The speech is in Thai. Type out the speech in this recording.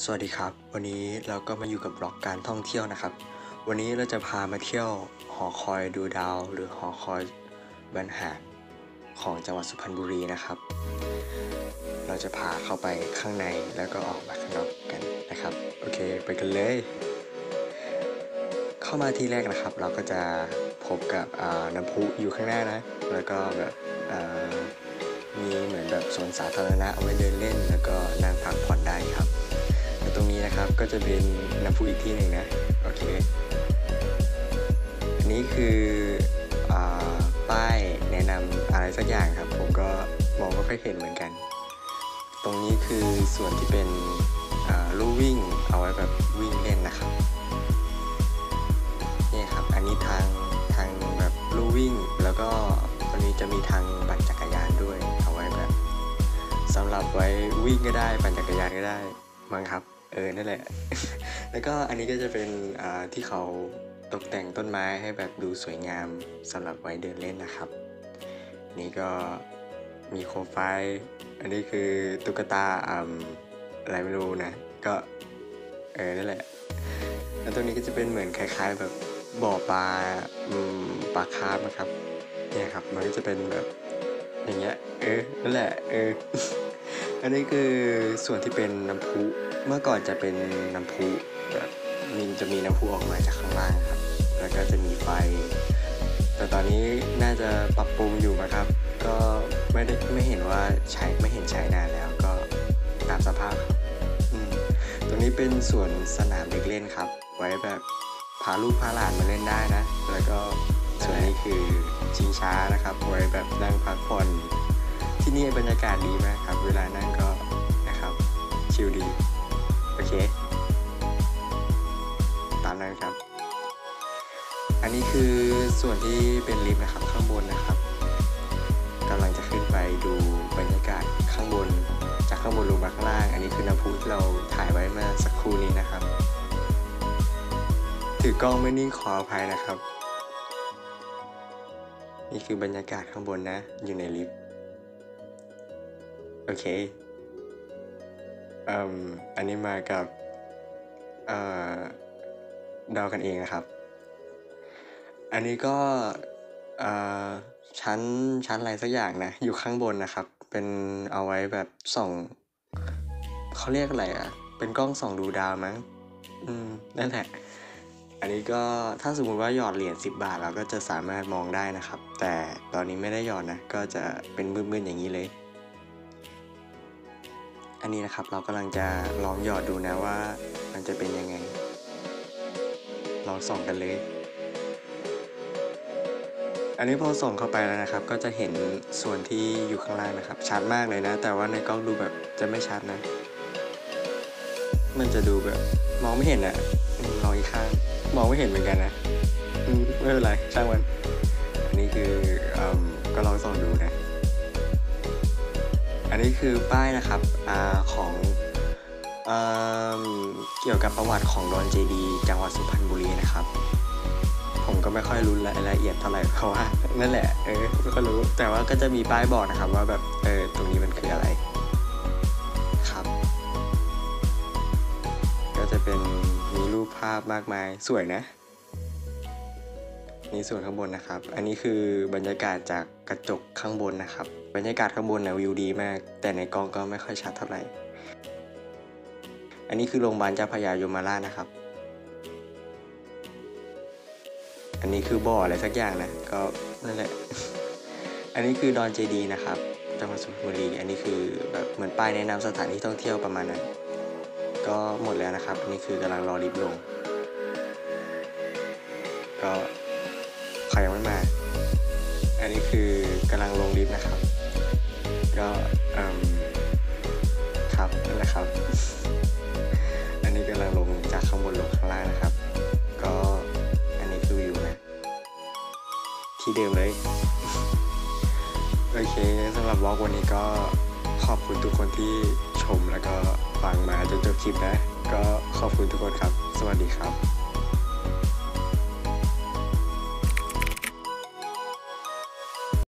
สวัสดีครับวันนี้เราก็มาอยู่กับบล็อกการท่องเที่ยวนะครับวันนี้เราจะพามาเที่ยวหอคอยดูดาวหรือหอคอยบรรหารของจังหวัดสุพรรณบุรีนะครับเราจะพาเข้าไปข้างในแล้วก็ออกมาข้างนอกกันนะครับโอเคไปกันเลยเข้ามาที่แรกนะครับเราก็จะพบกับน้ำพุอยู่ข้างหน้านะแล้วก็แบบมีเหมือนแบบสวนสาธารณะเอาไว้เดินเล่นแล้วก็นั่งพักผ่อนได้ครับตรงนี้นะครับก็จะเป็นน้ำพุอีกที่หนึ่งนะโอเคอันนี้คือป้ายแนะนำอะไรสักอย่างครับผมก็มองไม่ค่อยเห็นเหมือนกันตรงนี้คือส่วนที่เป็นลู่วิ่งเอาไว้แบบวิ่งเล่นนะครับนี่ครับอันนี้ทางแบบลู่วิ่งแล้วก็ตรงนี้จะมีทางปั่นจักรยานด้วยเอาไว้แบบสำหรับไว้วิ่งก็ได้ปั่นจักรยานก็ได้มั้งครับนั่นแหละ แล้วก็อันนี้ก็จะเป็นที่เขาตกแต่งต้นไม้ให้แบบดูสวยงามสำหรับไว้เดินเล่นนะครับนี่ก็มีโคมไฟอันนี้คือตุ๊กตาอะไรไม่รู้นะก็นั่นแหละแล้วตรงนี้ก็จะเป็นเหมือนคล้ายๆแบบบ่อปลาปลาคาร์ฟนะครับเนี่ยครับมันก็จะเป็นแบบอย่างเงี้ยนั่นแหละอันนี้คือส่วนที่เป็นน้ำพุเมื่อก่อนจะเป็นน้ำพุแบบจะมีน้ำพุออกมาจากข้างล่างครับแล้วก็จะมีไฟแต่ตอนนี้น่าจะปรับปรุงอยู่นะครับก็ไม่เห็นว่าไม่เห็นใช้นานแล้วก็ตามสภาพครับตรงนี้เป็นส่วนสนามเด็กเล่นครับไว้แบบพาลูกพาหลานมาเล่นได้นะแล้วก็ส่วนนี้คือชิงช้านะครับไว้แบบนั่งพักผ่อนที่นี่บรรยากาศดีมากครับเวลานั่งก็นะครับชิลดีโอเคตามนั้นครับอันนี้คือส่วนที่เป็นลิฟต์นะครับข้างบนนะครับกำลังจะขึ้นไปดูบรรยากาศข้างบนจากข้างบนลงมาข้างล่างอันนี้คือน้ำพุที่เราถ่ายไว้เมื่อสักครู่นี้นะครับถือกล้องไม่นิ่งขออภัยนะครับนี่คือบรรยากาศข้างบนนะอยู่ในลิฟต์โอเคอันนี้มากับเดากันเองนะครับอันนี้ก็ชั้นอะไรสักอย่างนะอยู่ข้างบนนะครับเป็นเอาไว้แบบส่องเขาเรียกอะไรเป็นกล้องส่องดูดาวมั้งนั่นแหละอันนี้ก็ถ้าสมมุติว่าหยอดเหรียญ10 บาทเราก็จะสามารถมองได้นะครับแต่ตอนนี้ไม่ได้หยอดนะก็จะเป็นมืดๆอย่างนี้เลยอันนี้นะครับเรากำลังจะลองหยอดดูนะว่ามันจะเป็นยังไงลองส่องกันเลยอันนี้พอส่องเข้าไปแล้วนะครับก็จะเห็นส่วนที่อยู่ข้างล่างนะครับชัดมากเลยนะแต่ว่าในกล้องดูแบบจะไม่ชัดนะมันจะดูแบบมองไม่เห็นอะลองอีกข้างมองไม่เห็นเหมือนกันนะไม่เป็นไรช่างมันอันนี้คือก็ลองส่องดูนะอันนี้คือป้ายนะครับของเกี่ยวกับประวัติของดอนเจดีจังหวัดสุพรรณบุรีนะครับผมก็ไม่ค่อยรู้รายละเอียดเท่าไหร่เพราะว่านั่นแหละไม่ค่อยรู้แต่ว่าก็จะมีป้ายบอกนะครับว่าแบบตรงนี้มันคืออะไรครับก็จะเป็นมีรูปภาพมากมายสวยนะนี่ส่วนข้างบนนะครับอันนี้คือบรรยากาศจากกระจกข้างบนนะครับบรรยากาศข้างบนนะวิวดีมากแต่ในกล้องก็ไม่ค่อยชัดเท่าไหร่อันนี้คือโรงพยาบาลเจ้าพระยายมราชนะครับอันนี้คือบ่ออะไรสักอย่างนะก็นั่นแหละอันนี้คือดอนเจดีนะครับจังหวัดสุพรรณบุรีอันนี้คือแบบเหมือนป้ายแนะนำสถานที่ท่องเที่ยวประมาณนั้นก็หมดแล้วนะครับอันนี้คือกำลังรอลิฟต์ลงก็ใครยังไม่มาอันนี้คือกำลังลงลิฟต์นะครับก็ครับนั่นแหละครับอันนี้กำลังลงจากข้างบนลงข้างล่างนะครับก็อันนี้คือวิวนะที่เดิมเลยโอเคสำหรับบล็อกวันนี้ก็ขอบคุณทุกคนที่ชมแล้วก็ฟังมาจนจบคลิปนะก็ขอบคุณทุกคนครับสวัสดีครับ